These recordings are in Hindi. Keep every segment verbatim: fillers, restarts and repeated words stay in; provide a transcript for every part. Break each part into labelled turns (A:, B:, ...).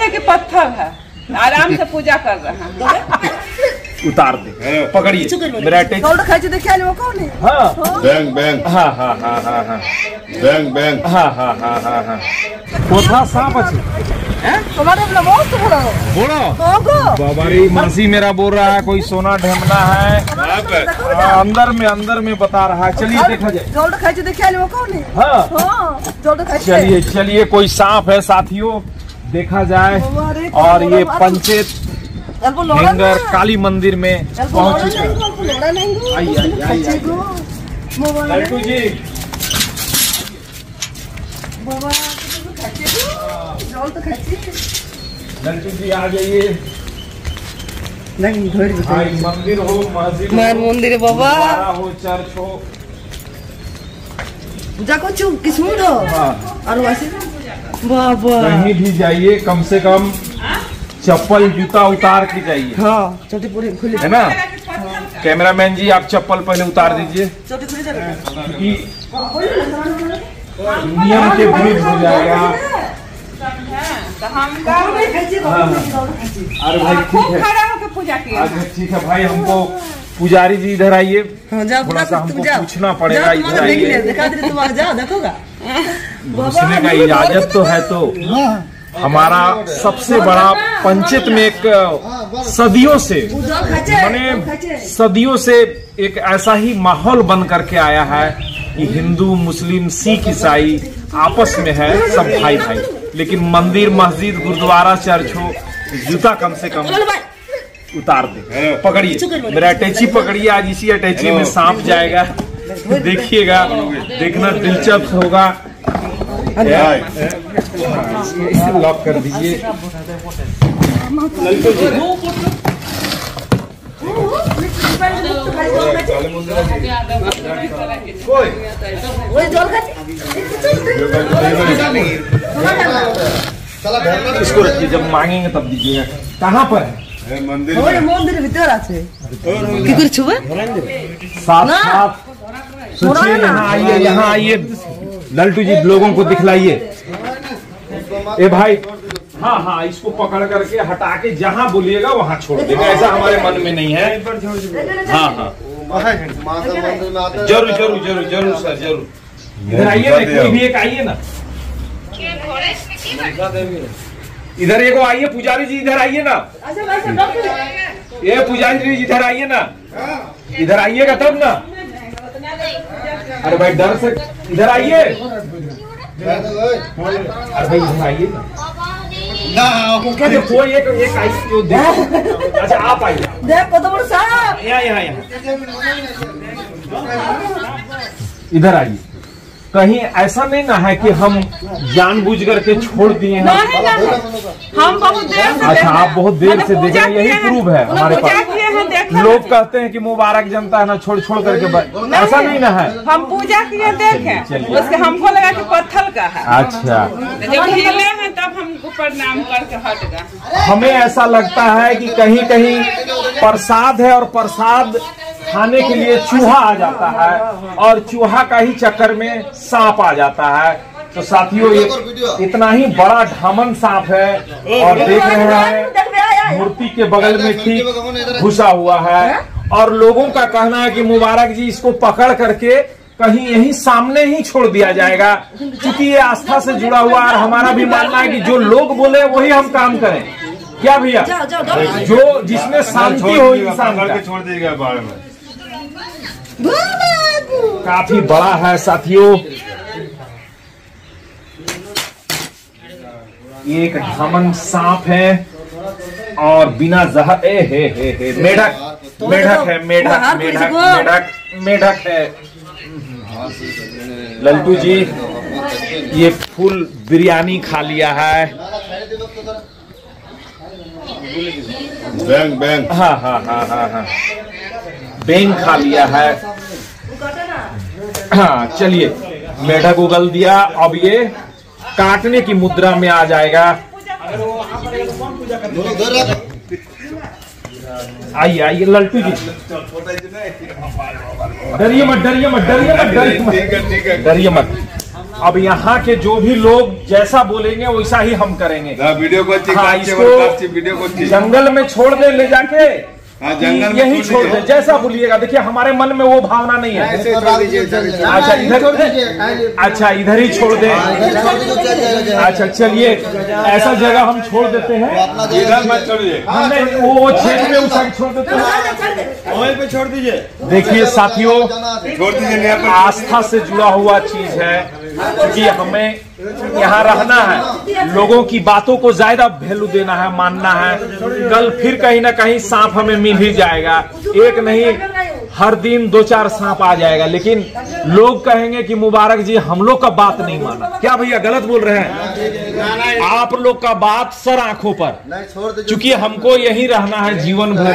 A: कि पत्थर है, आराम से पूजा कर रहे हैं।
B: उतार दे, पकड़िए मेरा अटैची। हाँ
C: बैंक बैंक
B: हाँ हाँ हाँ हाँ हाँ
C: बैंक बैंक
B: हाँ हाँ हाँ हाँ हाँ कोथा सांप अच्छी बोलो बाबारी मासी मेरा बोल रहा है कोई सोना ढेमना है। हाँ, अंदर में अंदर में बता रहा है। चलिए देखा जाए। हाँ चलिए चलिए कोई सांप है साथियों, देखा जाए। और ये पंचेत हेंगर काली मंदिर में पहुंच चुका है। आइए आइए आइए लल्टू जी लल्टू जी आ जाइए। मंदिर हो मस्जिद
D: मंदिर बाबा
B: हो चर्च हो
D: पूजा को किस्मत हो और वैसे बाबा
B: कहीं भी जाइए कम से कम चप्पल जूता उतार के जाइए।
D: हाँ छोटी पूरी खुली
B: है ना। कैमरामैन जी आप चप्पल पहले उतार दीजिए क्योंकि नियम के विरुद्ध हो जाएगा। अरे भाई ठीक है
A: पूजा किया।
B: अच्छा ठीक है भाई, हमको पुजारी जी इधर आइए, थोड़ा सा हमको पूछना पड़ेगा। इधर आइए, घुसने का इजाजत तो है। तो हमारा सबसे बड़ा पंचायत में एक सदियों से माने सदियों से एक ऐसा ही माहौल बन करके आया है कि हिंदू मुस्लिम सिख ईसाई आपस में है सब भाई भाई। लेकिन मंदिर मस्जिद गुरुद्वारा चर्च हो, जूता कम से कम उतार दे। पकड़िए मेरा अटैची पकड़िए। आज इसी अटैची में सांप जाएगा, देखिएगा, देखना दिलचस्प होगा। लॉक कर दीजिए। इसको रखिए, जब मांगेंगे तब दीजिएगा। कहाँ पर है
C: मंदिर?
D: मंदिर भीतर আছে কি করে ছুবে
B: साथ साथ सोचिए। यहाँ आइए, यहाँ आइए लल्टू जी, लोगों को दिखलाइए। ए भाई हाँ हाँ इसको पकड़ करके हटा के जहाँ बोलिएगा वहाँ छोड़ देगा, ऐसा हमारे मन में नहीं है। हाँ हाँ जरूर जरूर जरूर जरूर सर जरूर। इधर आइए ना, कोई भी एक आइए ना, इधर एगो आइए। पुजारी जी इधर आइए ना, ये पुजारी जी इधर आइए ना, इधर आइएगा तब ना। अरे भाई डर से इधर आइए। अरे भाई इधर आइए ना। कोई एक एक आइए जो देखो। अच्छा आप आइए, यहाँ यहाँ यहाँ इधर आइए। कहीं ऐसा नहीं ना है कि हम जानबूझ करके छोड़ दिए हैं।
A: हम बहुत देर से
B: अच्छा आप बहुत देर से देख रहे हैं, यही प्रूफ है हमारे पास। लोग कहते हैं कि मुबारक जनता है ना छोड़ छोड़ करके, ऐसा नहीं ना है।
A: हम पूजा किए देखे, उसके हमको लगा कि पत्थर का है।
B: अच्छा
A: जब हिले हैं तब हमको प्रणाम करके हट गए।
B: हमें ऐसा लगता है कि कहीं कहीं प्रसाद है और प्रसाद खाने के लिए चूहा आ जाता है और चूहा का ही चक्कर में सांप आ जाता है। तो साथियों ये इतना ही बड़ा ढामन सांप है और देख रहे हैं मूर्ति के बगल में ठीक घुसा हुआ है। और लोगों का कहना है कि मुबारक जी इसको पकड़ करके कहीं यही सामने ही छोड़ दिया जाएगा, क्योंकि ये आस्था से जुड़ा हुआ। और हमारा भी मानना है कि जो लोग बोले वही हम काम करें। क्या भैया, जो जिसमें शांति हो इंसान का
C: छोड़ देगा बाढ़ में।
B: काफी बड़ा है साथियों, एक ढामन सांप है और बिना जहर ए हे हे हे मेढक मेढक है मेढक मेढक मेढक मेढक है। लल्टू जी ये फुल बिरयानी खा लिया है।
C: बैंक बैंक
B: हाँ हाँ हाँ हाँ हाँ बेंग खा लिया है। हाँ चलिए मेढक उगल दिया, अब ये काटने की मुद्रा में आ जाएगा। आइए आइए लल्टू जी, डरिए मत डरिए मत डरिए मत डरिए मत डरिए मत। अब यहाँ के जो भी लोग जैसा बोलेंगे वैसा ही हम करेंगे।
C: वीडियो को
B: हाँ, इसको
C: वीडियो को
B: जंगल में छोड़ दे ले जाके,
C: हाँ, जंगल में
B: यही छोड़ दे, जैसा बोलिएगा। देखिए हमारे मन में वो भावना नहीं है। अच्छा इधर, अच्छा इधर ही छोड़ दे। अच्छा चलिए ऐसा जगह हम छोड़ देते हैं,
C: इधर मत छोड़िए,
B: हमने वो क्षेत्र में उस साइड छोड़ देते हैं।
C: मोबाइल पे छोड़ दीजिए।
B: देखिए साथियों,
C: छोड़ दीजिए,
B: आस्था से जुड़ा हुआ चीज है, क्योंकि हमें यहाँ रहना है, लोगों की बातों को ज्यादा वैल्यू देना है, मानना है। कल फिर कहीं ना कहीं सांप हमें मिल ही जाएगा, एक नहीं हर दिन दो चार सांप आ जाएगा, लेकिन लोग कहेंगे कि मुबारक जी हम लोग का बात नहीं माना। क्या भैया गलत बोल रहे हैं? आप लोग का बात सर आंखों पर, क्योंकि हमको यही रहना है जीवन भर।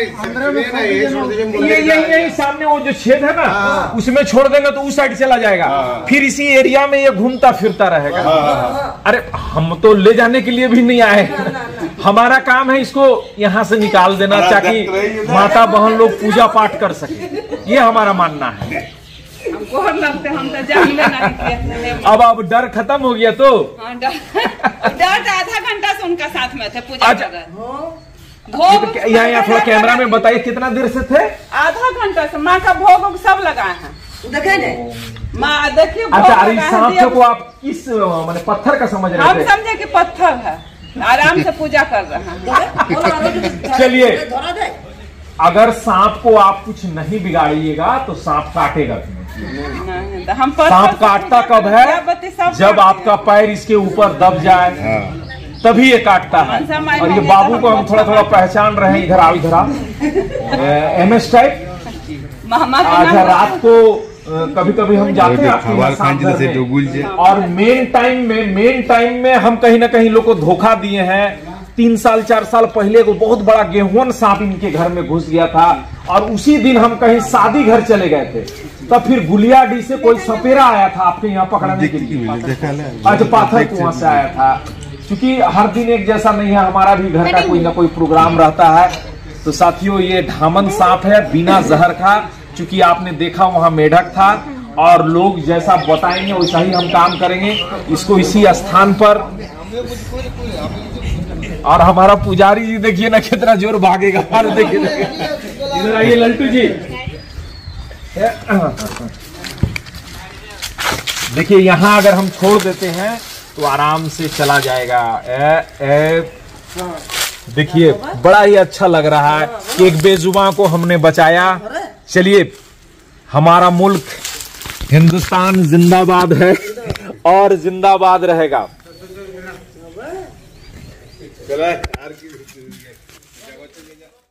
B: ये यही यही सामने वो जो छेद है ना, उसमें छोड़ देंगे तो उस साइड चला जाएगा, फिर इसी एरिया में ये घूमता फिरता रहेगा। अरे हम तो ले जाने के लिए भी नहीं आए, हमारा काम है इसको यहाँ से निकाल देना, ताकि माता बहन लोग पूजा पाठ कर सके। ये हमारा मानना है।
A: हमको हर लगता है, हम तो जानबे नहीं किए।
B: अब अब डर खत्म हो गया तो
A: हाँ, डर डर आधा घंटा से उनका साथ में थे पूजा
B: अच्छा।
A: कर। भोग
B: यहाँ यहाँ थोड़ा कैमरा में बताइए कितना देर से थे?
A: आधा घंटा से माँ का भोग वोग सब लगाए हैं।
D: देखे नहीं
A: माँ देखिए
B: अच्छा, अरे सांप को आप किस माने पत्थर का समझ रहे
A: हम
B: थे?
A: समझे कि पत्थर है, आराम से पूजा कर रहे हैं।
B: चलिए, अगर सांप को आप कुछ नहीं बिगाड़िएगा तो सांप काटेगा तुम्हें।
A: तो हम
B: सांप काटता कब है? जब आपका पैर इसके ऊपर दब जाए, तभी ये काटता है। और ये बाबू को हम थोड़ा थोड़ा पहचान रहे हैं। इधर आओ, इधर आओ। M S type. अच्छा, रात को कभी कभी हम जाते हैं और मेन टाइम में मेन टाइम में हम कहीं ना कहीं लोग को धोखा दिए हैं। तीन साल चार साल पहले को बहुत बड़ा गेहूं सांप इनके घर में घुस गया था, और उसी दिन हम कहीं शादी घर चले गए थे, तब फिर गुलियाडी से कोई सपेरा आया था आपके यहाँ पकड़ने के लिए। अच्छा, पाथर कुआं से आया था। क्योंकि हर दिन एक जैसा नहीं है, हमारा भी घर का कोई ना कोई प्रोग्राम रहता है। तो साथियों, ये ढामन सांप है, बिना जहर का। चूंकि आपने देखा वहां मेढक था, और लोग जैसा बताएंगे वैसा ही हम काम करेंगे। इसको इसी स्थान पर, और हमारा पुजारी जी देखिए ना कितना जोर भागेगा। देखिए इधर आइए लल्टू जी। देखिए यहाँ अगर हम छोड़ देते हैं तो आराम से चला जाएगा। ए, ए, देखिए बड़ा ही अच्छा लग रहा है कि एक बेजुबान को हमने बचाया। चलिए, हमारा मुल्क हिंदुस्तान जिंदाबाद है और जिंदाबाद रहेगा। चला